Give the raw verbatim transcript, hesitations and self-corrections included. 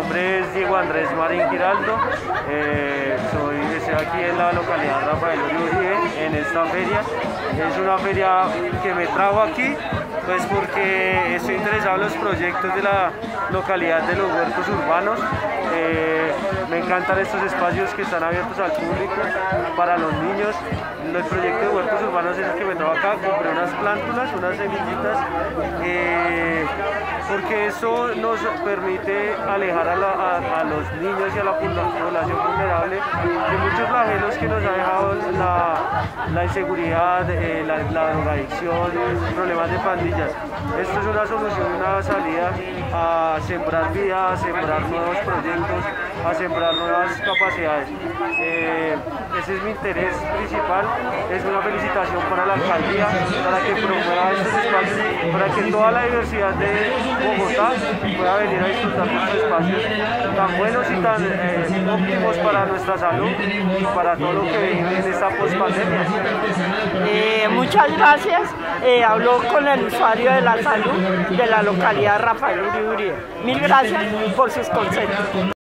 nombre es Diego Andrés Marín Giraldo, eh, soy, estoy aquí en la localidad Rafael Uribe, en esta feria. Es una feria que me trajo aquí, pues porque estoy interesado en los proyectos de la localidad de los huertos urbanos. Eh, me encantan estos espacios que están abiertos al público, para los niños. El proyecto de huertos urbanos es el que me trajo acá. Compré unas plántulas, unas semillitas, eh, porque eso nos permite alejar a, la, a, a los niños y a la población vulnerable de muchos flagelos que nos ha dejado la, la inseguridad, eh, la, la drogadicción, problemas de pandillas. Esto es una solución, una salida a sembrar vida, a sembrar nuevos proyectos, a sembrar nuevas capacidades. Eh, ese es mi interés principal. Es una felicitación para la alcaldía, para que promueva estos espacios, para que toda la diversidad de Bogotá pueda venir a disfrutar de estos espacios tan buenos y tan eh, óptimos para nuestra salud y para todo lo que vive en esta pospandemia. Eh, muchas gracias. Eh, habló con el usuario de la salud de la localidad Rafael Uribe. Mil gracias por sus conceptos.